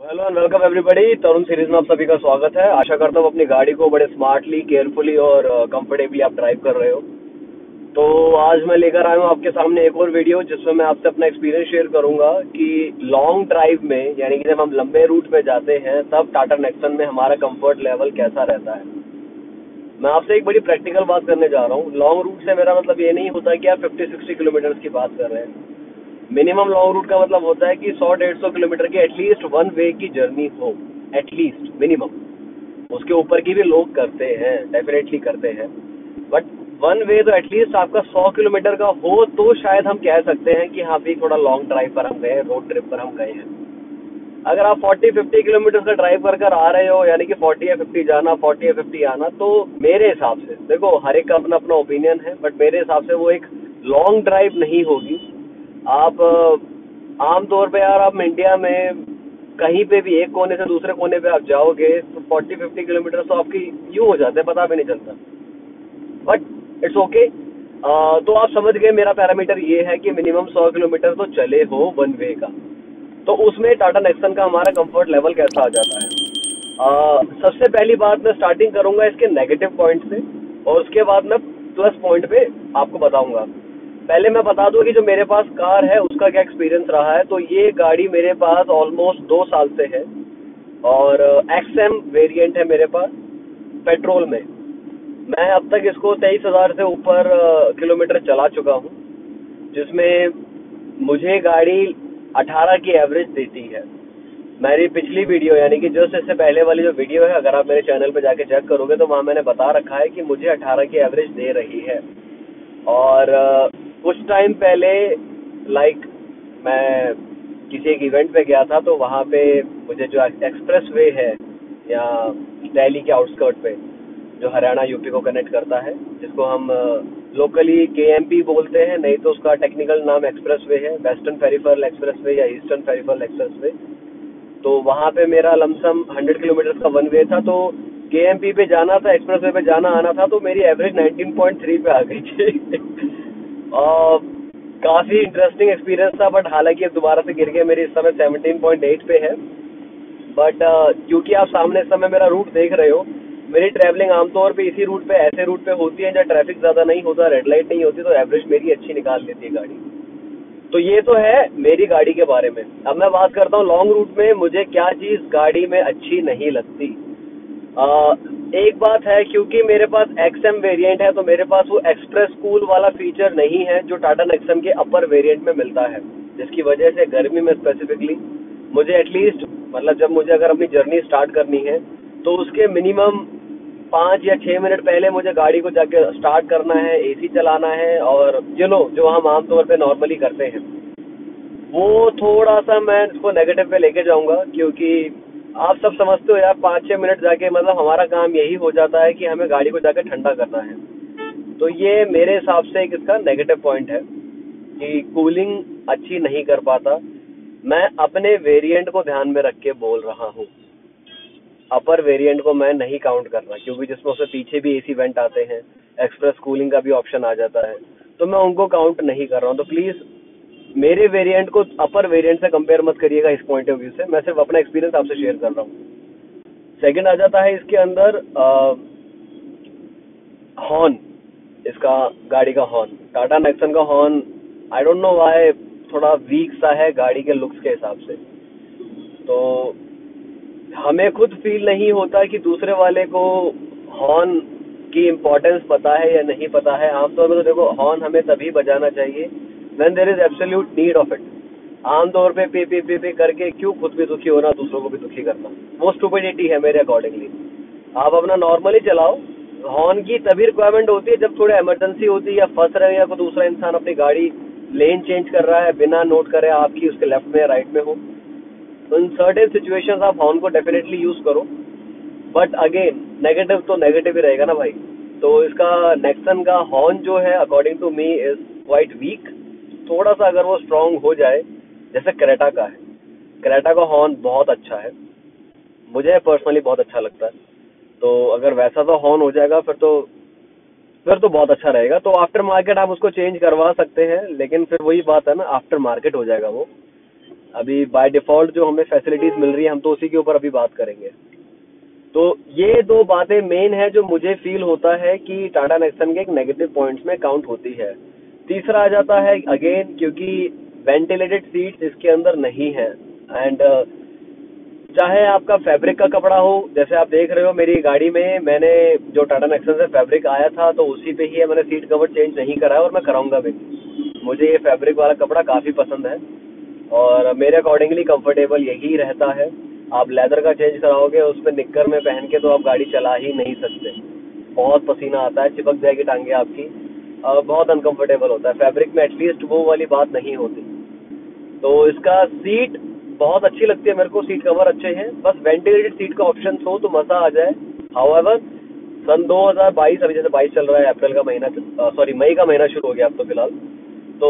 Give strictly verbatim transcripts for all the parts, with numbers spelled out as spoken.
Hello and welcome everybody. Tarun series में आप सभी का स्वागत है। आशा करता हूँ अपनी गाड़ी को बड़े स्मार्टली, केयरफुली और कंफर्टेबली आप ड्राइव कर रहे हो। तो आज मैं लेकर आया हूँ आपके सामने एक और वीडियो जिसमें मैं आपसे अपना एक्सपीरियंस शेयर करूंगा कि लॉन्ग ड्राइव में, यानी कि जब हम लंबे रूट पे जाते हैं तब टाटा नेक्सन में हमारा कंफर्ट लेवल कैसा रहता है। मैं आपसे एक बड़ी प्रैक्टिकल बात करने जा रहा हूँ। लॉन्ग रूट से मेरा मतलब ये नहीं होता कि आप फिफ्टी सिक्सटी किलोमीटर की बात कर रहे हैं। मिनिमम लॉन्ग रूट का मतलब होता है कि सौ डेढ़ सौ किलोमीटर की एटलीस्ट वन वे की जर्नी हो, एटलीस्ट मिनिमम। उसके ऊपर की भी लोग करते हैं, डेफिनेटली करते हैं, बट वन वे तो एटलीस्ट आपका सौ किलोमीटर का हो तो शायद हम कह सकते हैं कि हाँ भी थोड़ा लॉन्ग ड्राइव पर हम गए, रोड ट्रिप पर हम गए हैं। अगर आप फोर्टी फिफ्टी किलोमीटर का ड्राइव कर कर आ रहे हो, यानी कि फोर्टी या फिफ्टी जाना, फोर्टी या फिफ्टी आना, तो मेरे हिसाब से, देखो हर एक का अपना अपना ओपिनियन है, बट मेरे हिसाब से वो एक लॉन्ग ड्राइव नहीं होगी। आप आमतौर पे यार, आप इंडिया में कहीं पे भी एक कोने से दूसरे कोने पे आप जाओगे तो फोर्टी फिफ्टी किलोमीटर तो आपकी यूं हो जाते हैं, पता भी नहीं चलता। But it's okay. तो आप समझ गए, मेरा पैरामीटर ये है कि मिनिमम सौ किलोमीटर तो चले हो वन वे का। तो उसमें टाटा नेक्सन का हमारा कंफर्ट लेवल कैसा आ जाता है। uh, सबसे पहली बात, मैं स्टार्टिंग करूंगा इसके नेगेटिव पॉइंट से और उसके बाद मैं प्लस पॉइंट पे आपको बताऊंगा। पहले मैं बता दूं कि जो मेरे पास कार है उसका क्या एक्सपीरियंस रहा है। तो ये गाड़ी मेरे पास ऑलमोस्ट दो साल से है और एक्सएम वेरिएंट है मेरे पास, पेट्रोल में। मैं अब तक इसको तेईस हजार से ऊपर किलोमीटर चला चुका हूँ, जिसमें मुझे गाड़ी अठारह की एवरेज देती है। मेरी पिछली वीडियो, यानी कि जस्ट इससे पहले वाली जो वीडियो है, अगर आप मेरे चैनल पे जाके चेक करोगे तो वहाँ मैंने बता रखा है कि मुझे अठारह की एवरेज दे रही है। और कुछ टाइम पहले, लाइक मैं किसी एक इवेंट पे गया था, तो वहाँ पे मुझे जो एक्सप्रेस वे है या दिल्ली के आउटस्कर्ट पे, जो हरियाणा यूपी को कनेक्ट करता है, जिसको हम लोकली के एम पी बोलते हैं, नहीं तो उसका टेक्निकल नाम एक्सप्रेस वे है, वेस्टर्न पेरिफेरल एक्सप्रेस वे या ईस्टर्न पेरिफेरल एक्सप्रेस वे। तो वहाँ पे मेरा लमसम हंड्रेड किलोमीटर का वन वे था। तो के एम पी पे जाना था, एक्सप्रेस वे पे जाना आना था, तो मेरी एवरेज नाइनटीन पॉइंट थ्री पे आ गई थी। और काफ़ी इंटरेस्टिंग एक्सपीरियंस था, बट हालांकि अब दोबारा से गिर के मेरी इस समय सेवनटीन पॉइंट एट पे है। बट uh, क्योंकि आप सामने इस समय मेरा रूट देख रहे हो, मेरी ट्रैवलिंग आमतौर पे इसी रूट पे, ऐसे रूट पे होती है जहाँ ट्रैफिक ज़्यादा नहीं होता, रेड लाइट नहीं होती, तो एवरेज मेरी अच्छी निकाल लेती है गाड़ी। तो ये तो है मेरी गाड़ी के बारे में। अब मैं बात करता हूँ लॉन्ग रूट में मुझे क्या चीज़ गाड़ी में अच्छी नहीं लगती। आ, एक बात है, क्योंकि मेरे पास एक्सएम वेरिएंट है तो मेरे पास वो एक्सप्रेस कूल वाला फीचर नहीं है जो टाटा नेक्सन के अपर वेरिएंट में मिलता है, जिसकी वजह से गर्मी में स्पेसिफिकली मुझे एटलीस्ट, मतलब जब मुझे अगर अपनी जर्नी स्टार्ट करनी है तो उसके मिनिमम पाँच या छः मिनट पहले मुझे गाड़ी को जाके स्टार्ट करना है, एसी चलाना है, और यू नो जो हम आमतौर पे नॉर्मली करते हैं, वो थोड़ा सा मैं इसको नेगेटिव पे लेके जाऊंगा। क्योंकि आप सब समझते हो यार, पाँच छः मिनट जाके मतलब हमारा काम यही हो जाता है कि हमें गाड़ी को जाके ठंडा करना है। तो ये मेरे हिसाब से एक इसका नेगेटिव पॉइंट है कि कूलिंग अच्छी नहीं कर पाता। मैं अपने वेरिएंट को ध्यान में रख के बोल रहा हूँ, अपर वेरिएंट को मैं नहीं काउंट कर रहा, क्योंकि जिसमें उससे पीछे भी एसी वेंट आते हैं, एक्सप्रेस कूलिंग का भी ऑप्शन आ जाता है, तो मैं उनको काउंट नहीं कर रहा हूँ। तो प्लीज़ मेरे वेरिएंट को अपर वेरिएंट से कंपेयर मत करिएगा इस पॉइंट ऑफ व्यू से। मैं सिर्फ अपना एक्सपीरियंस आपसे शेयर कर रहा हूँ। सेकंड आ जाता है इसके अंदर हॉर्न, इसका गाड़ी का हॉर्न, टाटा नेक्सन का horn, I don't know why थोड़ा वीक सा है गाड़ी के लुक्स के हिसाब से। तो हमें खुद फील नहीं होता कि दूसरे वाले को हॉर्न की इम्पोर्टेंस पता है या नहीं पता है। आमतौर में तो देखो, हॉर्न हमें तभी बजाना चाहिए when there is absolute need of it. आमतौर पे पे पे पे पे करके क्यों खुद भी दुखी होना, दूसरों को भी दुखी करना, वो स्टुपिडिटी है मेरे अकॉर्डिंगली। आप अपना नॉर्मली चलाओ। हॉर्न की तभी रिक्वायरमेंट होती है जब थोड़ा इमरजेंसी होती है, या फंस रहे हो, या कोई दूसरा इंसान अपनी गाड़ी लेन चेंज कर रहा है बिना नोट करे आपकी उसके लेफ्ट में या राइट में हो। तो इन सर्टेन सिचुएशंस आप हॉर्न को डेफिनेटली यूज करो। बट अगेन नेगेटिव तो नेगेटिव ही रहेगा ना भाई। तो इसका नेक्सन का हॉर्न जो है according to me is quite weak. थोड़ा सा अगर वो स्ट्रांग हो जाए, जैसे क्रेटा का है, क्रेटा का हॉर्न बहुत अच्छा है, मुझे पर्सनली बहुत अच्छा लगता है। तो अगर वैसा तो हॉर्न हो जाएगा फिर तो फिर तो बहुत अच्छा रहेगा। तो आफ्टर मार्केट आप उसको चेंज करवा सकते हैं, लेकिन फिर वही बात है ना, आफ्टर मार्केट हो जाएगा वो। अभी बाय डिफ़ॉल्ट जो हमें फैसिलिटीज़ मिल रही है, हम तो उसी के ऊपर अभी बात करेंगे। तो ये दो बातें मेन है जो मुझे फील होता है कि टाटा नेक्सन के एक नेगेटिव पॉइंट्स में काउंट होती है। तीसरा आ जाता है अगेन, क्योंकि वेंटिलेटेड सीट्स इसके अंदर नहीं है। एंड चाहे आपका फैब्रिक का कपड़ा हो, जैसे आप देख रहे हो मेरी गाड़ी में मैंने जो टाटा नेक्सन से फैब्रिक आया था तो उसी पे ही है, मैंने सीट कवर चेंज नहीं करा है और मैं कराऊंगा भी। मुझे ये फैब्रिक वाला कपड़ा काफ़ी पसंद है और मेरे अकॉर्डिंगली कंफर्टेबल यही रहता है। आप लेदर का चेंज कराओगे उस पर निक्कर में पहन के तो आप गाड़ी चला ही नहीं सकते, बहुत पसीना आता है, चिपक जाएगी टांगे आपकी, अ, बहुत अनकंफर्टेबल होता है। फैब्रिक में एटलीस्ट वो वाली बात नहीं होती। तो इसका सीट बहुत अच्छी लगती है मेरे को, सीट कवर अच्छे हैं, बस वेंटिलेटेड सीट का ऑप्शन हो तो मज़ा आ जाए। हाउएवर सन दो हज़ार बाईस, अभी जैसे बाईस चल रहा है, अप्रैल का महीना, सॉरी मई का महीना शुरू हो गया अब तो फिलहाल। तो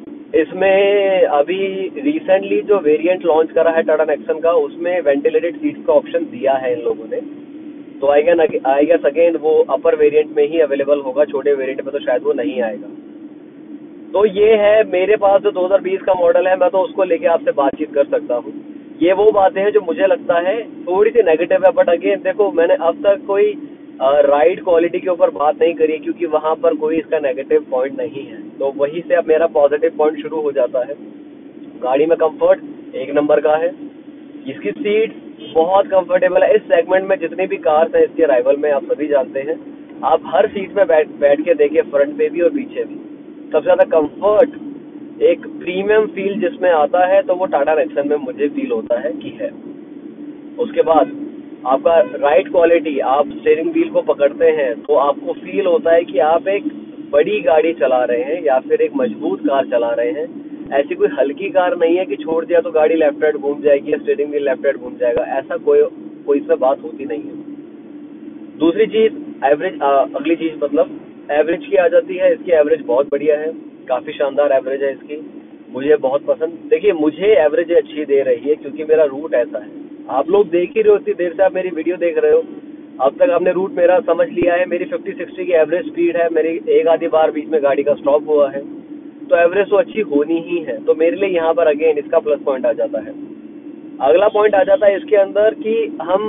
इसमें अभी रिसेंटली जो वेरिएंट लॉन्च करा है टाटा नेक्सन का, उसमें वेंटिलेटेड सीट्स का ऑप्शन दिया है इन लोगों ने। तो I gain I guess again वो अपर वेरिएंट में ही अवेलेबल होगा, छोटे वेरिएंट में तो शायद वो नहीं आएगा। तो ये है मेरे पास जो दो हज़ार बीस का मॉडल है, मैं तो उसको लेके आपसे बातचीत कर सकता हूँ। ये वो बातें हैं जो मुझे लगता है थोड़ी सी नेगेटिव है, बट अगेन देखो मैंने अब तक कोई राइड क्वालिटी के ऊपर बात नहीं करी क्योंकि वहाँ पर कोई इसका नेगेटिव पॉइंट नहीं है। तो वहीं से अब मेरा पॉजिटिव पॉइंट शुरू हो जाता है। गाड़ी में कंफर्ट एक नंबर का है, इसकी सीट बहुत कंफर्टेबल है। इस सेगमेंट में जितनी भी कार्स हैं इसके राइवल में, आप सभी जानते हैं, आप हर सीट में बैठ बैठ के देखिए, फ्रंट पे भी और पीछे भी। सबसे ज़्यादा कंफर्ट एक प्रीमियम फील जिसमें आता है तो वो टाटा नेक्सन में मुझे फील होता है कि है। उसके बाद आपका राइड क्वालिटी, आप स्टीयरिंग व्हील को पकड़ते हैं तो आपको फील होता है कि आप एक बड़ी गाड़ी चला रहे हैं या फिर एक मजबूत कार चला रहे हैं। ऐसी कोई हल्की कार नहीं है कि छोड़ दिया तो गाड़ी लेफ्ट राइट घूम जाएगी या स्टीयरिंग व्हील लेफ्ट राइट घूम जाएगा, ऐसा कोई कोई इसमें बात होती नहीं है। दूसरी चीज़ एवरेज, अगली चीज़ मतलब एवरेज की आ जाती है। इसकी एवरेज बहुत बढ़िया है, काफ़ी शानदार एवरेज है इसकी, मुझे बहुत पसंद। देखिए मुझे एवरेज अच्छी दे रही है क्योंकि मेरा रूट ऐसा है। आप लोग देख ही रहे हो, इतनी देर से आप मेरी वीडियो देख रहे हो, अब तक आपने रूट मेरा समझ लिया है। मेरी फिफ्टी सिक्सटी की एवरेज स्पीड है, मेरी एक आधी बार बीच में गाड़ी का स्टॉप हुआ है, तो एवरेज तो अच्छी होनी ही है। तो मेरे लिए यहाँ पर अगेन इसका प्लस पॉइंट आ जाता है। अगला पॉइंट आ जाता है इसके अंदर कि हम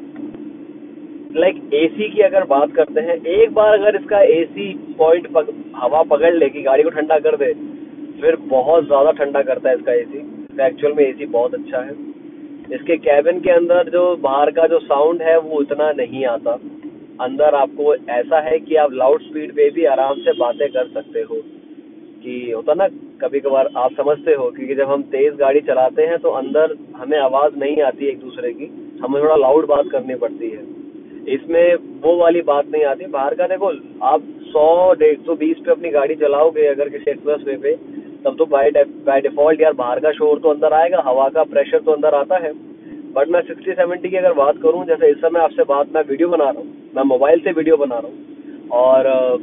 लाइक एसी की अगर बात करते हैं, एक बार अगर इसका एसी पॉइंट पग, हवा पकड़ ले कि गाड़ी को ठंडा कर दे, फिर बहुत ज़्यादा ठंडा करता है इसका एसी। एक्चुअल में एसी बहुत अच्छा है। इसके कैबिन के अंदर जो बाहर का जो साउंड है वो उतना नहीं आता, अंदर आपको ऐसा है कि आप लाउड स्पीड पे भी आराम से बातें कर सकते हो। कि होता ना कभी कभार, आप समझते हो क्योंकि जब हम तेज़ गाड़ी चलाते हैं तो अंदर हमें आवाज़ नहीं आती एक दूसरे की, हमें थोड़ा लाउड बात करनी पड़ती है। इसमें वो वाली बात नहीं आती। बाहर का देखो, आप सौ डेढ़ सौ बीस पे अपनी गाड़ी चलाओगे अगर किसी एक्सप्रेस वे पे, तब तो बाय बाय डिफॉल्ट यार बाहर का शोर तो अंदर आएगा, हवा का प्रेशर तो अंदर आता है। बट मैं सिक्सटी सेवेंटी की अगर बात करूं, जैसे इस समय आपसे बात, मैं वीडियो बना रहा हूँ, मैं मोबाइल से वीडियो बना रहा हूँ और आ,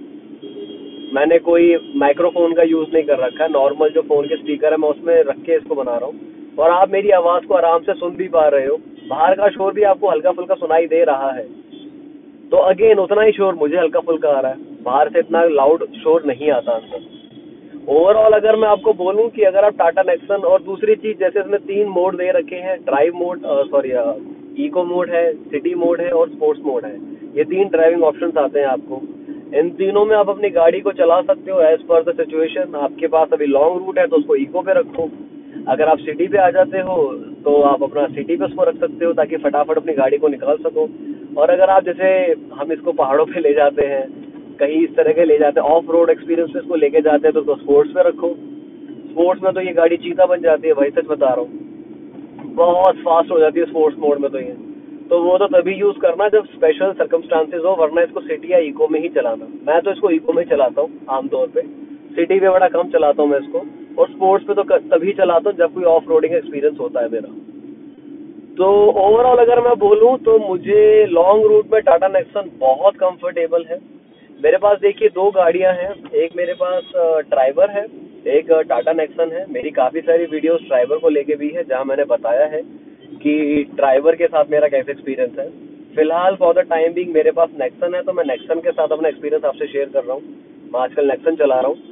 मैंने कोई माइक्रोफोन का यूज़ नहीं कर रखा है, नॉर्मल जो फ़ोन के स्पीकर है मैं उसमें रख के इसको बना रहा हूँ और आप मेरी आवाज़ को आराम से सुन भी पा रहे हो। बाहर का शोर भी आपको हल्का फुल्का सुनाई दे रहा है, तो अगेन उतना ही शोर मुझे हल्का फुल्का आ रहा है, बाहर से इतना लाउड शोर नहीं आता अंदर। ओवरऑल अगर मैं आपको बोलूं कि अगर आप टाटा नेक्सन, और दूसरी चीज़ जैसे इसमें तीन मोड दे रखे हैं, drive mode, sorry eco mode है, सिटी मोड है और स्पोर्ट्स मोड है, ये तीन ड्राइविंग ऑप्शंस आते हैं आपको। इन तीनों में आप अपनी गाड़ी को चला सकते हो एज पर द सिचुएशन। आपके पास अभी लॉन्ग रूट है तो उसको इको पे रखो, अगर आप सिटी पे आ जाते हो तो आप अपना सिटी पे उसको रख सकते हो ताकि फटाफट अपनी गाड़ी को निकाल सको। और अगर आप जैसे हम इसको पहाड़ों पे ले जाते हैं, कहीं इस तरह के ले जाते हैं, ऑफ रोड एक्सपीरियंस पे इसको लेके जाते हैं, तो उसको स्पोर्ट्स पे रखो। स्पोर्ट्स में तो ये गाड़ी चीता बन जाती है भाई, सच बता रहा हूँ, बहुत फास्ट हो जाती है स्पोर्ट्स मोड में। तो ये तो वो तो तभी यूज़ करना जब स्पेशल सर्कमस्टांसेस हो, वरना इसको सिटी या इको में ही चलाना। मैं तो इसको इको में चलाता हूँ आमतौर पे, सिटी पे बड़ा कम चलाता हूँ मैं इसको, और स्पोर्ट्स पे तो तभी चलाता हूँ जब कोई ऑफ रोडिंग एक्सपीरियंस होता है मेरा। तो ओवरऑल अगर मैं बोलूँ तो मुझे लॉन्ग रूट में टाटा नेक्सन बहुत कंफर्टेबल है। मेरे पास देखिए दो गाड़ियां हैं, एक मेरे पास ड्राइवर है, एक टाटा नेक्सन है। मेरी काफ़ी सारी वीडियोस ड्राइवर को लेके भी है जहां मैंने बताया है कि ड्राइवर के साथ मेरा कैसा एक्सपीरियंस है। फिलहाल फॉर द टाइम बिंग मेरे पास नेक्सन है तो मैं नेक्सन के साथ अपना एक्सपीरियंस आपसे शेयर कर रहा हूँ। मैं आजकल नेक्सन चला रहा हूँ।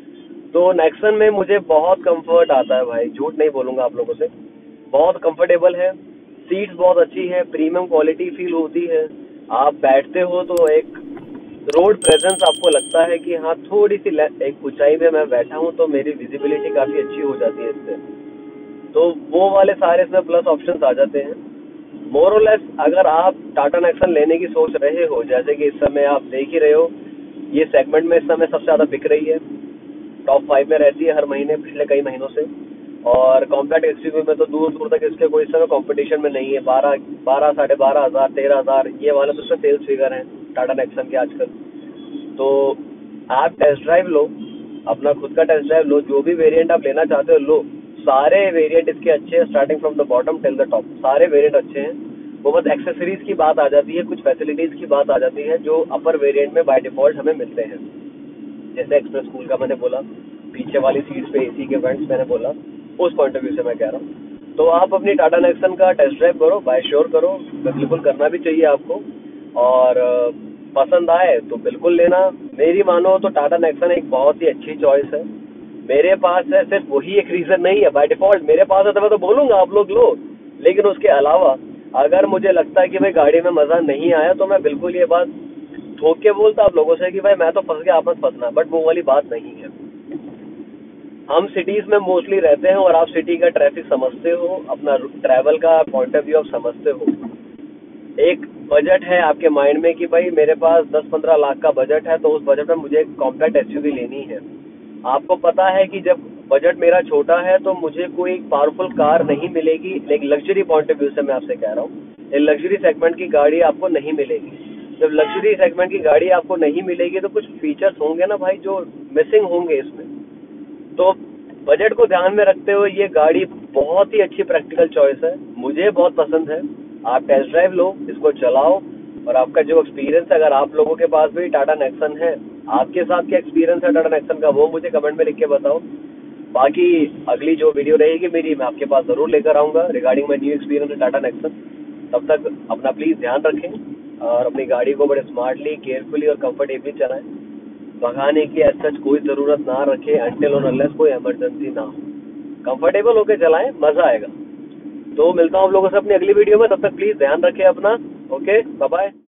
तो नेक्सन में मुझे बहुत कंफर्ट आता है भाई, झूठ नहीं बोलूंगा आप लोगों से। बहुत कंफर्टेबल है, सीट्स बहुत अच्छी है, प्रीमियम क्वालिटी फील होती है। आप बैठते हो तो एक रोड प्रेजेंस आपको लगता है कि हाँ थोड़ी सी एक ऊंचाई पे मैं बैठा हूँ तो मेरी विजिबिलिटी काफी अच्छी हो जाती है इससे। तो वो वाले सारे इसमें प्लस ऑप्शंस आ जाते हैं। मोर और लेस अगर आप टाटा नेक्सन लेने की सोच रहे हो, जैसे कि इस समय आप देख ही रहे हो, ये सेगमेंट में इस समय सबसे ज़्यादा बिक रही है, टॉप फाइव में रहती है हर महीने पिछले कई महीनों से। और कॉम्पैक्ट एक्सयूवी में तो दूर दूर तक इसके कोई इस समय कॉम्पिटिशन में नहीं है। बारह बारह साढ़े बारह हज़ार तेरह हज़ार ये वाले तो उसमें सेल्स फिगर हैं टाटा नेक्सन के आजकल। तो आप टेस्ट ड्राइव लो, अपना खुद का टेस्ट ड्राइव लो, जो भी वेरिएंट आप लेना चाहते हो लो। सारे वेरिएंट इसके अच्छे हैं, starting from the bottom till the top सारे वेरिएंट अच्छे हैं। वो बस एक्सेसरीज की बात आ जाती है, कुछ फैसिलिटीज की बात आ जाती है जो अपर वेरिएंट में बाय डिफॉल्ट हमें मिलते हैं। जैसे एक्सप्रेस कूल का मैंने बोला, पीछे वाली सीट्स पे एसी के वेंट्स मैंने बोला, उस पॉइंट ऑफ व्यू से मैं कह रहा हूँ। तो आप अपनी टाटा नेक्सन का टेस्ट ड्राइव करो, बाय श्योर करो, बिल्कुल करना भी चाहिए आपको। और पसंद आए तो बिल्कुल लेना। मेरी मानो तो टाटा नेक्सन एक बहुत ही अच्छी चॉइस है। मेरे पास है, सिर्फ वही एक रीजन नहीं है, बाय डिफॉल्ट मेरे पास है तो मैं तो बोलूंगा आप लोग लो। लेकिन उसके अलावा अगर मुझे लगता है कि भाई गाड़ी में मजा नहीं आया तो मैं बिल्कुल ये बात ठोक के बोलता आप लोगों से कि भाई मैं तो फंस गया, आप मत फंसना। बट वो वाली बात नहीं है। हम सिटीज में मोस्टली रहते हैं और आप सिटी का ट्रैफिक समझते हो, अपना ट्रैवल का पॉइंट ऑफ व्यू आप समझते हो। एक बजट है आपके माइंड में कि भाई मेरे पास दस पंद्रह लाख का बजट है, तो उस बजट में मुझे एक कॉम्पैक्ट एसयूवी लेनी है। आपको पता है कि जब बजट मेरा छोटा है तो मुझे कोई पावरफुल कार नहीं मिलेगी। एक लग्जरी पॉइंट ऑफ व्यू से मैं आपसे कह रहा हूँ, एक लग्जरी सेगमेंट की गाड़ी आपको नहीं मिलेगी। जब लग्जरी सेगमेंट की गाड़ी आपको नहीं मिलेगी तो कुछ फीचर्स होंगे ना भाई जो मिसिंग होंगे इसमें। तो बजट को ध्यान में रखते हुए ये गाड़ी बहुत ही अच्छी प्रैक्टिकल चॉइस है, मुझे बहुत पसंद है। आप टेस्ट ड्राइव लो, इसको चलाओ, और आपका जो एक्सपीरियंस है, अगर आप लोगों के पास भी टाटा नेक्सन है, आपके साथ क्या एक्सपीरियंस है टाटा नेक्सन का, वो मुझे कमेंट में लिख के बताओ। बाकी अगली जो वीडियो रहेगी मेरी, मैं आपके पास जरूर लेकर आऊंगा regarding my new experience in Tata Nexon. तब तक अपना प्लीज ध्यान रखें और अपनी गाड़ी को बड़े स्मार्टली, केयरफुली और कंफर्टेबली चलाएं। भगाने की ऐसा सच कोई जरूरत ना रखे अनटिल और अनलेस कोई इमरजेंसी ना हो। कंफर्टेबल होके चलाएं, मजा आएगा। तो मिलता हूँ आप लोगों से अपनी अगली वीडियो में, तब तक प्लीज ध्यान रखें अपना। Okay, bye bye.